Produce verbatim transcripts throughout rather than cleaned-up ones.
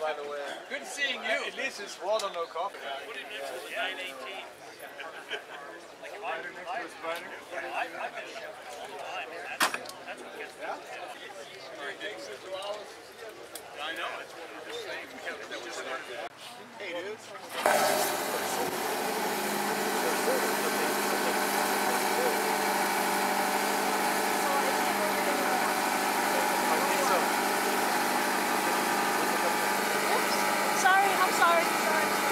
by the way. Good seeing you. At least it's water, no coffee. Yeah, nine eighteen. Like if I Spider next to a spider. Yeah, I, I've been chef for a long time, and that's, that's what gets me. Yeah? It takes us two hours. I know, it's what we're just saying. We have to just started. Hey, dude. Sorry, I'm sorry, sorry, sorry.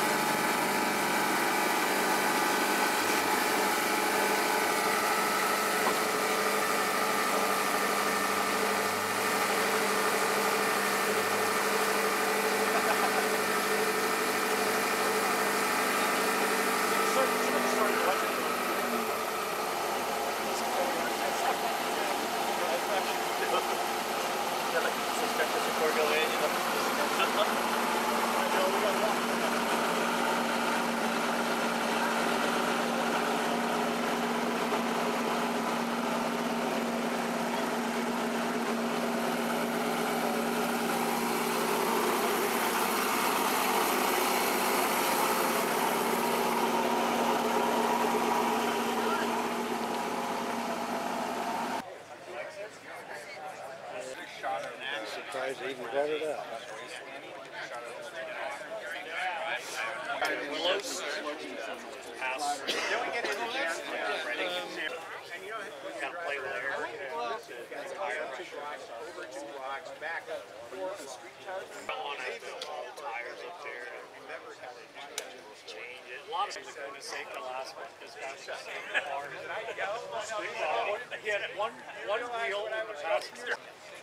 Surprised they even brought it up. Close. Pass. Then we get into there. Kind of play with air. Tire pressure. Over two blocks, back up. Don't want to have all the tires up there. Change it. A lot of things are going to sink the last one. This guy's just so hard. He had one, one wheel in the passenger.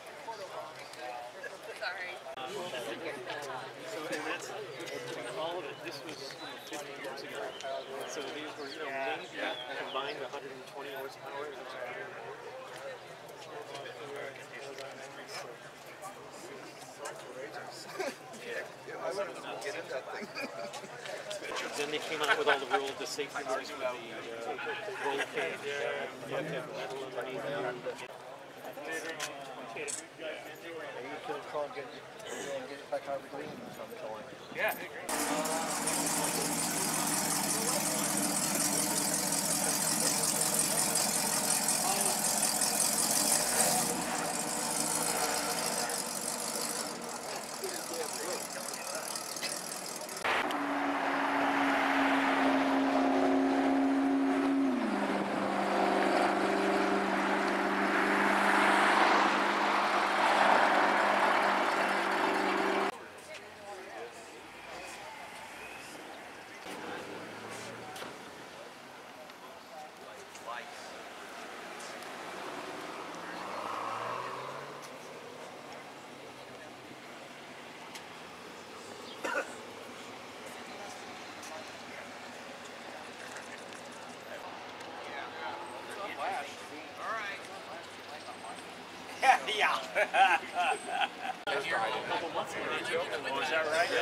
Sorry. So, and that's, all of it, this was fifty years ago. So these were, you know, maybe combined one hundred twenty horsepower. I wouldn't get in that thing. Then they came out with all the rules, the safety rules with the uh, roll cage. You have to have metal underneath it. You could call and get it back out of the green sometime. Yeah. Yeah. Oh, is that right?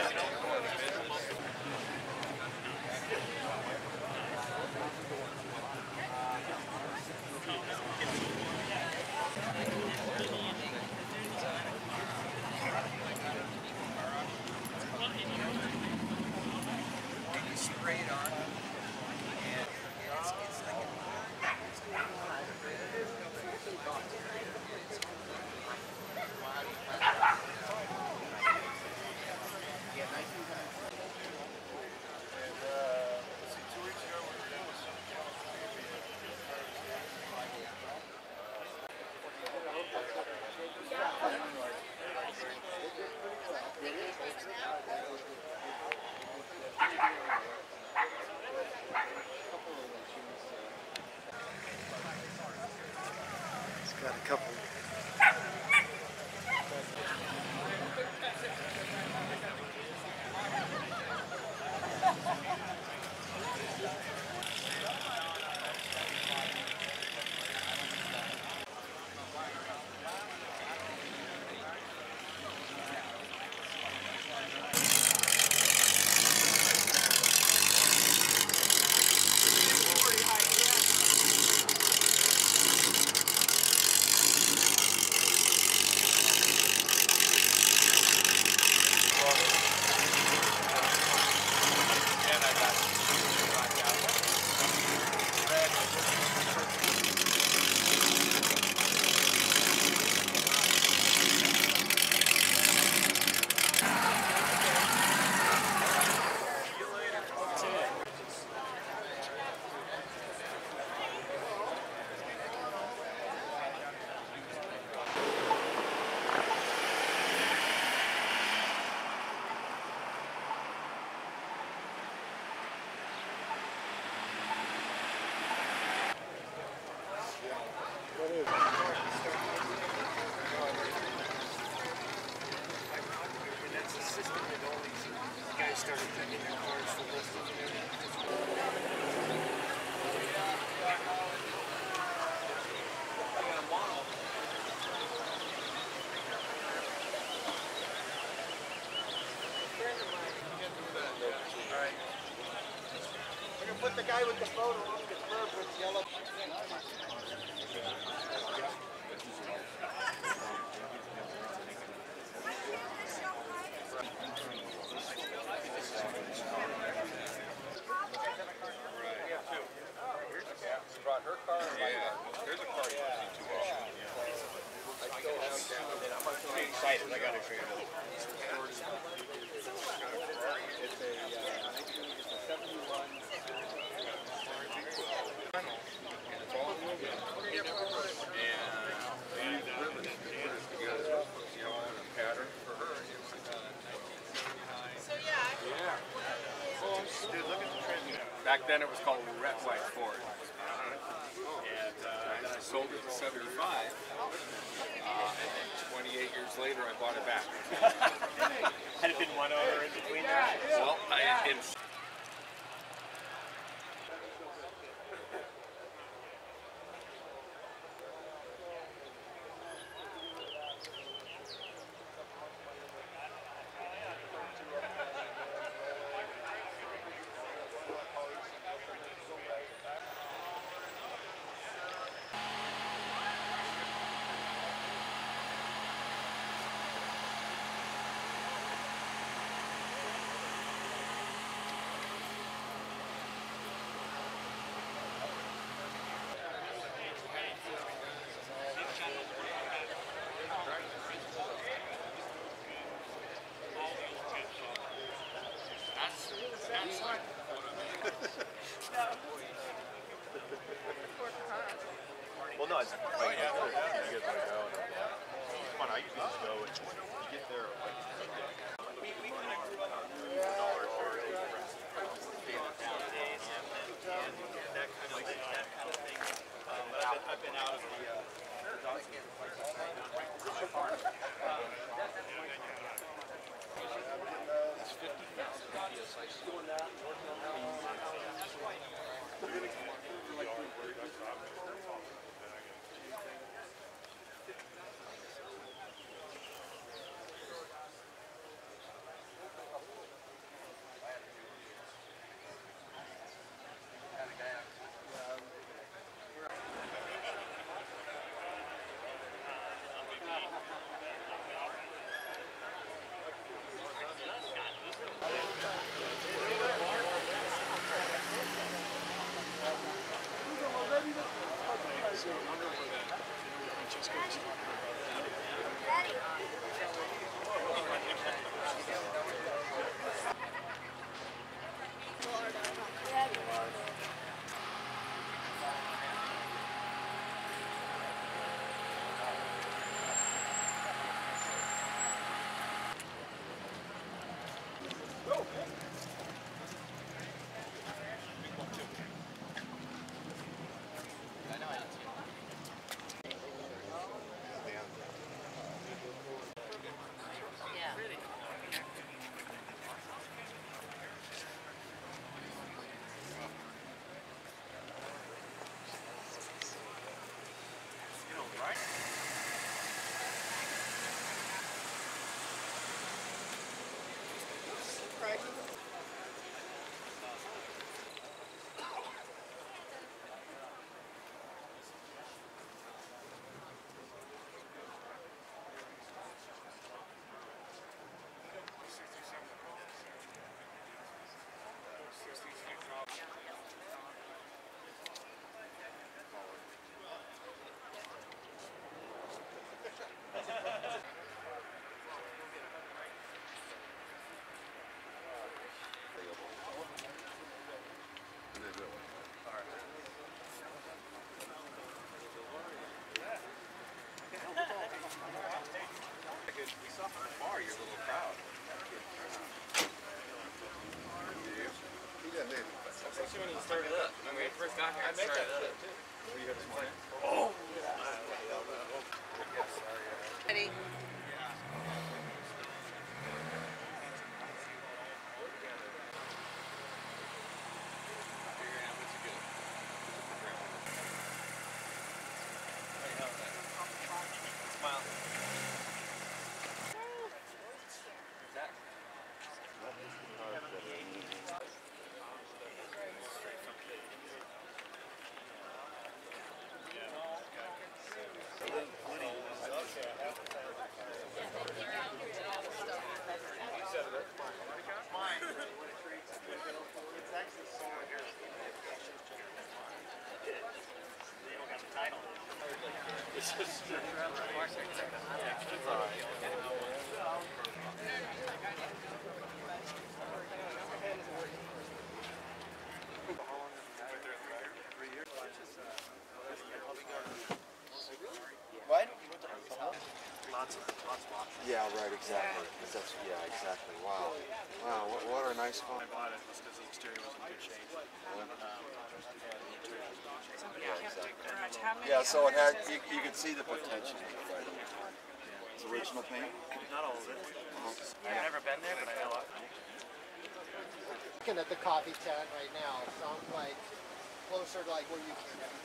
Spray it on. And it's, it's like a started thinking the cars for this. Alright. We're gonna put the guy with the photo on the curb with yellow. She brought her car. Yeah, there's a car you don't see too often. I'm pretty excited. I got to show you another one. It's a, uh, I think it's a seventy-one. And it's all aluminum. And these ribbons to put it together, you know, on a pattern for her. It was uh, nineteen seventy-nine. So yeah. Yeah. Dude, look at the trend. Back then it was called Red White Ford. And uh, I sold it for seventy-five. Uh, and then twenty-eight years later, I bought it back. Had it been one owner in between there? Well, I, it's Well, no, it's like, you guys want to go. And, yeah. It's fun. I usually just go and you get there like dollar thirty. That kind of thing. That kind of thing. Um, but I've been, I've been out of the. Uh, It's fifty thousand P S I. Doing that, working on that. we saw from afar your little crowd. Especially when you started up. When we first got here, I started up. Were you here this morning? Oh! Ready? What? Lots of, lots of options. Yeah, right, exactly. That's, yeah, exactly. Wow. Wow, what, what a nice car. I bought it just because the exterior was in good shape. Um, Yeah, exactly. How many Yeah, so it had, owners you, you could see the potential right away. It's original paint? not all of it. I've never been there, but I know it. Looking at the coffee tent right now, sounds like closer to like where you came from.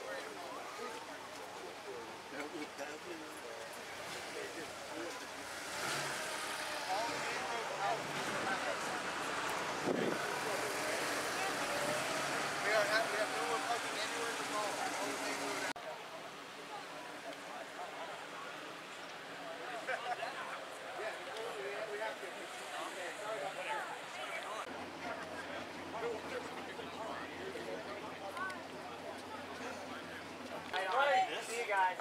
We are have, we have no more parking anywhere in the mall. Only thing we're at. See you guys.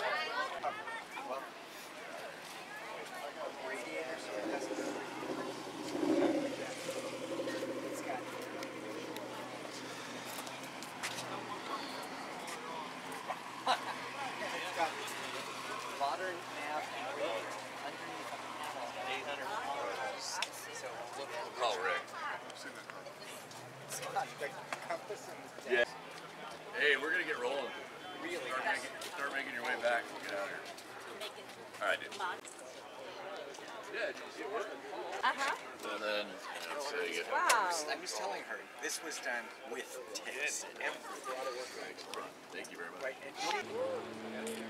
Modern nav and radio underneath the panel. eight hundred dollars. So look at the Call Rick. compass and the Yeah. Hey, we're gonna get rolling. really. Start making, start making your way back. Get out of here. All right, dude. Yeah, did you see it working? Uh-huh. And then, you know, so you get Wow. I was telling her this was done with tips. Thank you very much. Right, and she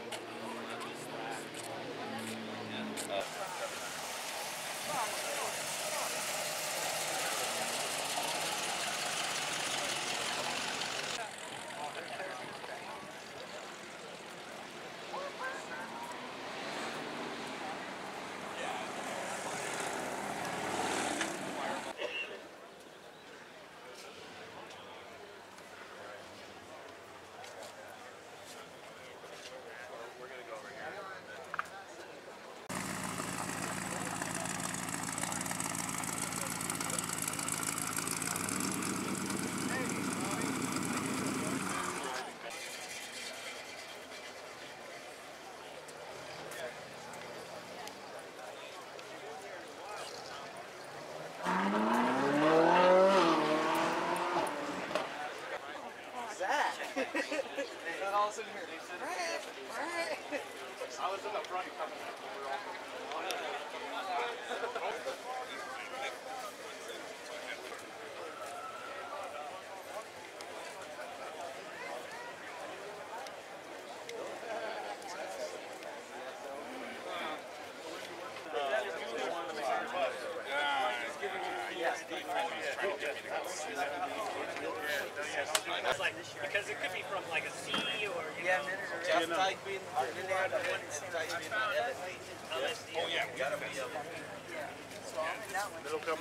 It's like, because it could be from like a C or, you yeah, know, just type in in there the one and type in L S D. Oh, yeah, we gotta be. It'll come.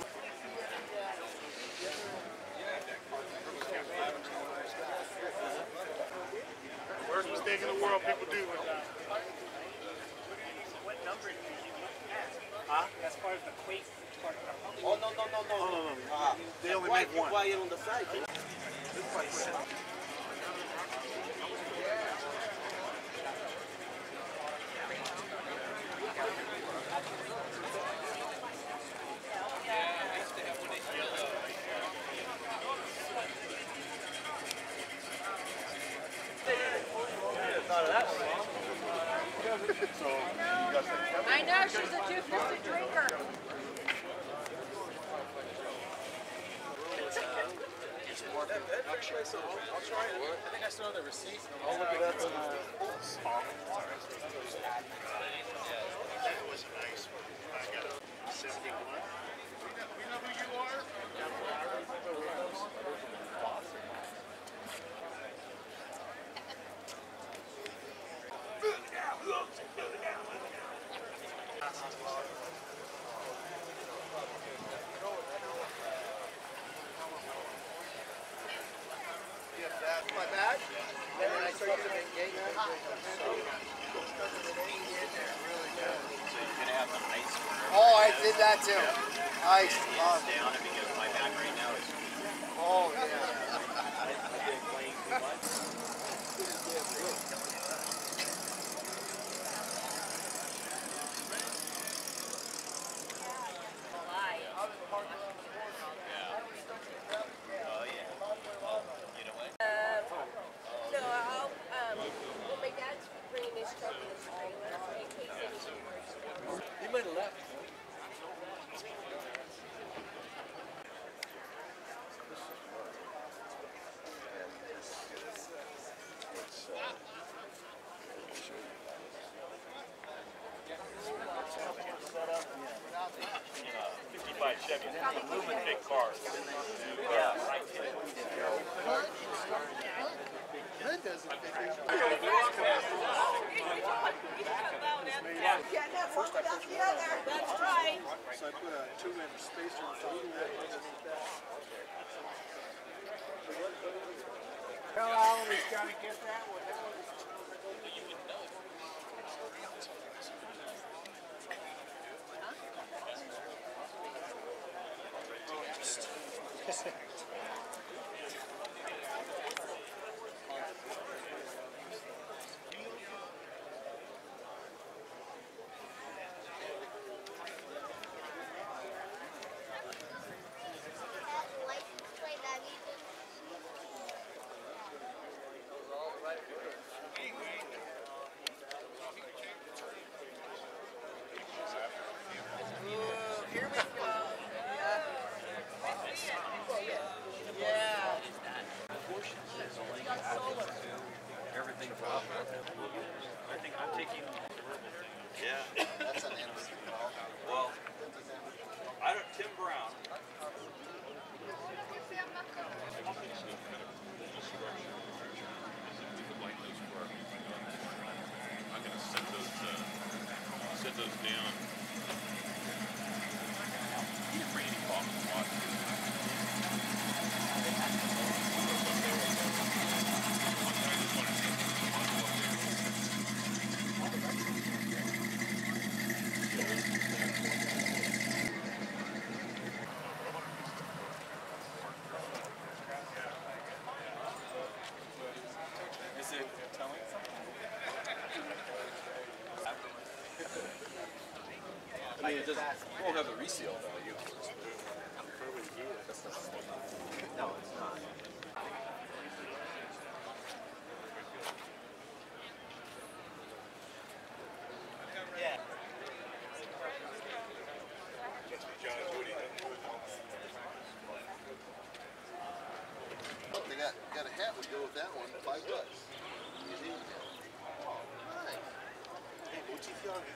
Worst mistake in the world people do. What number did you ask? Huh? As far as the quake part. Oh no no no no no no! Uh, They only why make one. quiet on the side? I know, she's a two fifty drinker. Actually, so I'll, I'll try it. I think I saw the receipt. I'll look it up. And, uh, That was nice. I got a seventy-one. You know who you are? my bag. And then I started to make gate. Oh, I did that too. Nice. Love it. Down because my back right now is Oh, yeah. No, I'll, um, well, my dad's bringing this truck in his trailer in case anything works. He might have left. fifty-five Chevy, big cars. Yeah. That doesn't fit in. Can't have one without the other. That's right. So I put a two-inch spacer in front of that. Tell Alan he's got to get that one. That one. Here we go. Yeah. Everything from I think I'm taking. yeah. That's an interesting call. Well, I don't. Tim Brown. I'm gonna set those uh, set those down. You didn't bring any coffee pot. Is it telling something? I mean, it doesn't, it won't have the resale value. No, it's not. Yeah. They got, got a hat would go with that one, five bucks. Museum hat. Nice. Hey, what's he feeling?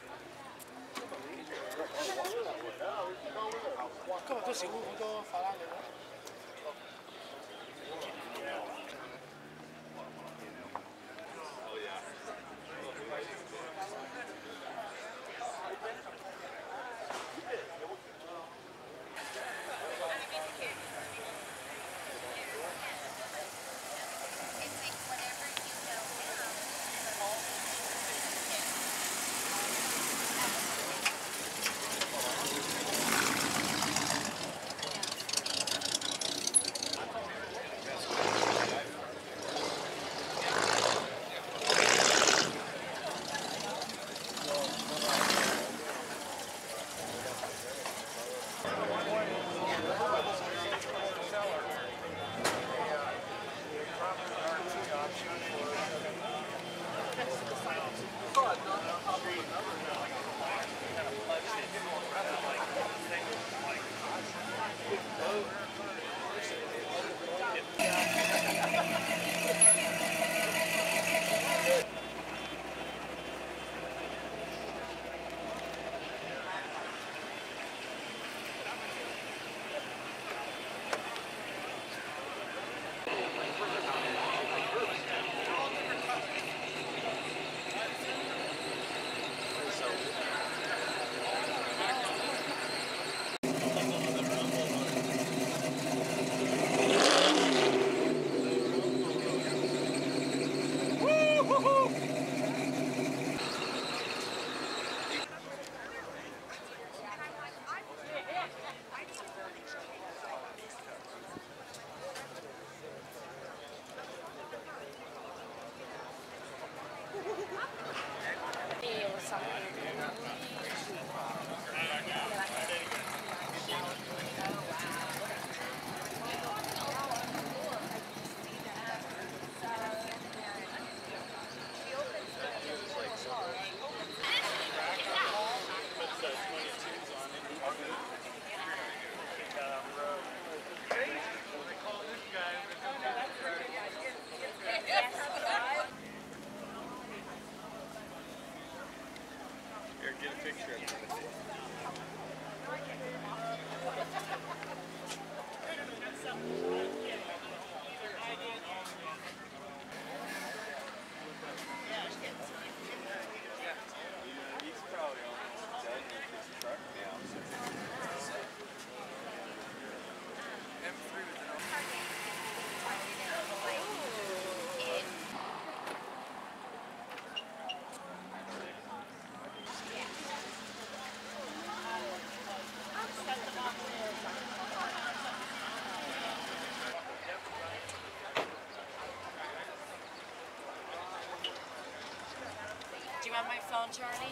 my phone, Charlie?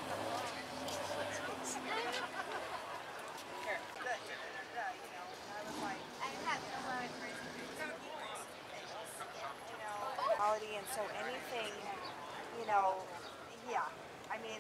Here. Quality, and so anything, you know, yeah. I mean,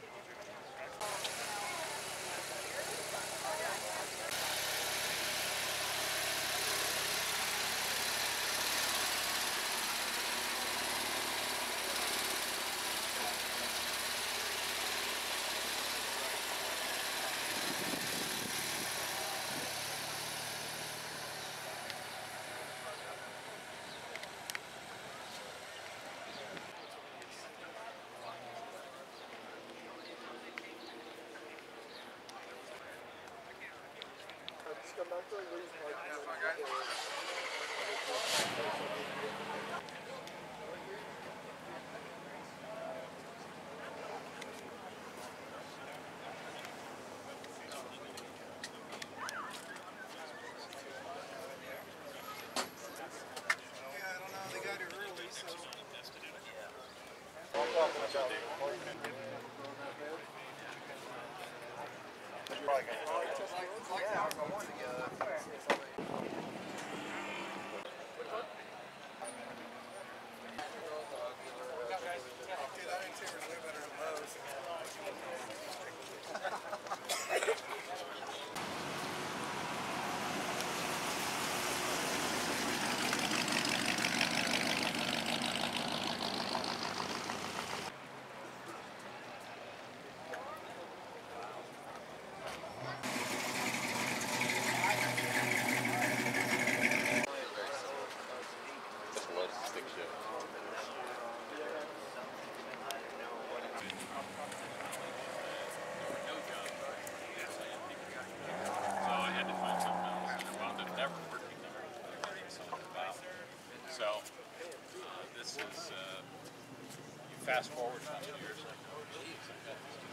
So, uh, this is, uh, you fast forward five years, like, oh, geez, I got this